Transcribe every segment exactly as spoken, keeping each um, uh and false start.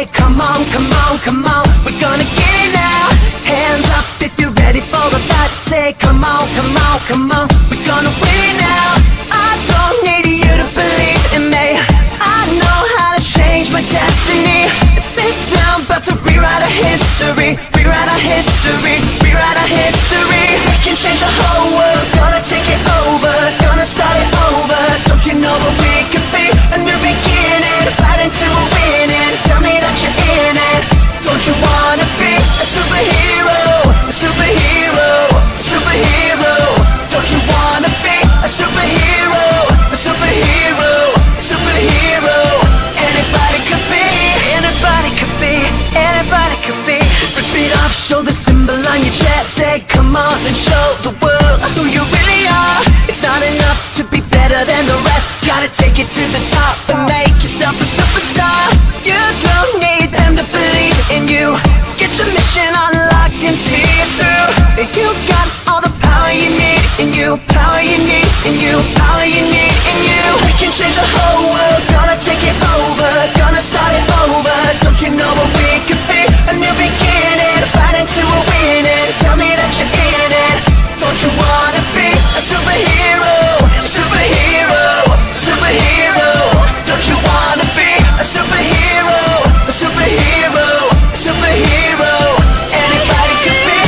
say come on, come on, come on, we're gonna get it now. Hands up if you're ready for the fight. Say come on, come on, come on, we're gonna win it now. I don't need you to believe in me, I know how to change my destiny. Sit down, about to rewrite our history, rewrite our history, rewrite our history. We can change the whole world, gonna take it over, gonna start it over. Don't you know what we could be? A new beginning, fighting to a winning. Tell me that you're in it. Don't you wanna be a superhero, a superhero, superhero? Don't you wanna be a superhero, a superhero, superhero? Anybody could be, anybody could be, anybody could be. Rip it off, show the symbol on your chest. Say come on and show the world who you really are. It's not enough to be better than the rest, gotta take it to the top and make yourself a superstar. You don't need them to believe in you, get your mission unlocked and see it through. You've got all the power you need in you, power you need in you, power you need in you. We can change the whole world, gonna take it over, gonna start it over. Don't you know what we could be? A new beginning, fighting to a winning. Tell me that you're in it. Don't you wanna be a superhero, a superhero, superhero? Don't you wanna be a superhero, a superhero, superhero? Anybody could be.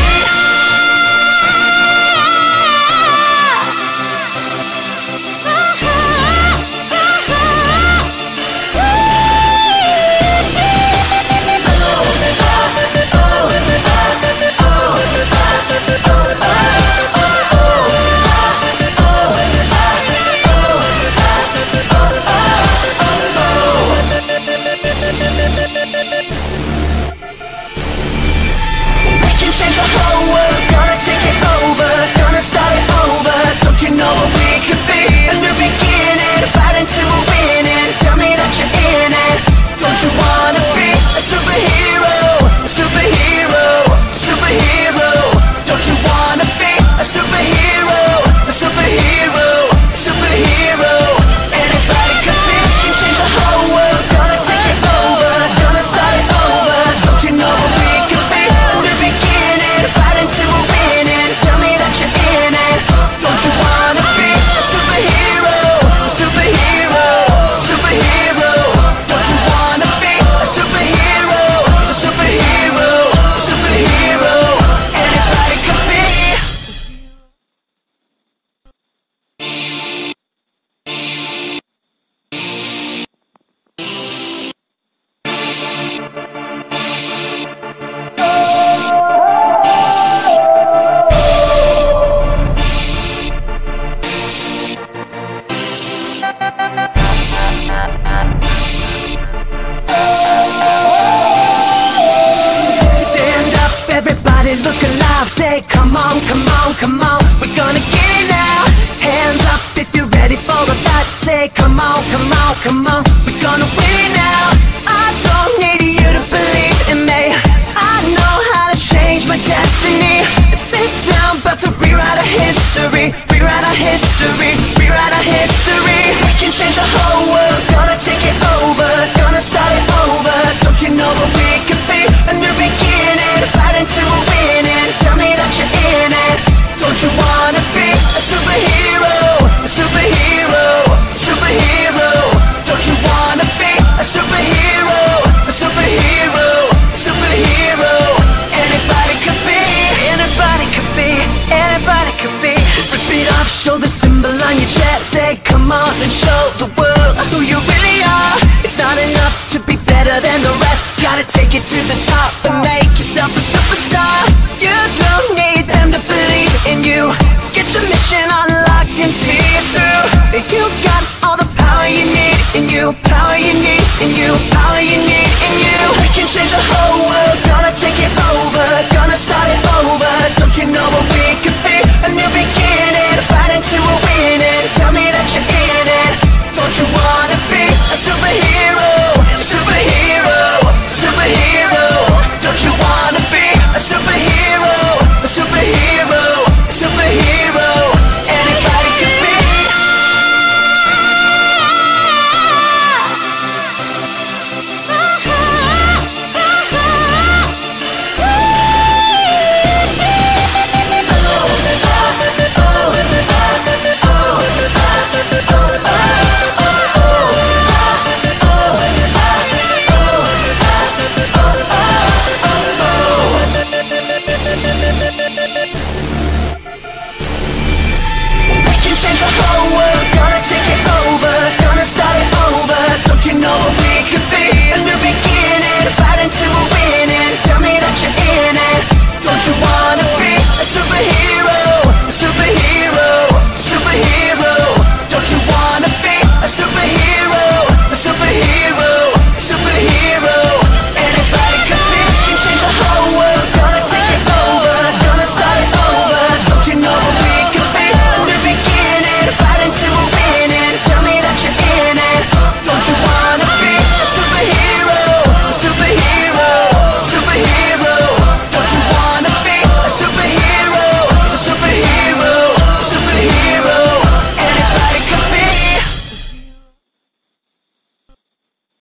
Look alive, say come on, come on, come on, we're gonna get it now. Hands up if you're ready for the fight. Say come on, come on, come on, we're gonna win it now. I don't need you to believe in me, I know how to change my destiny. Sit down, about to rewrite our history, rewrite our history, rewrite our history. We can change the whole world, gonna take it over, gonna start it over. Don't you know what we could be? A new beginning, fighting to a winning. Tell me that you're in it. Don't you wanna be a superhero, a superhero, superhero? Don't you wanna be a superhero, a superhero, superhero? Anybody could be, anybody could be, anybody could be. Rip it off, show the symbol on your chest. Say come on and show the world who you really are. It's not enough to be better than the rest, gotta take it to the top and make yourself a superstar. You don't need them to believe in you, get your mission unlocked and see it through. You've got all the power you need in you, power you need in you, power you need in you. We can change the whole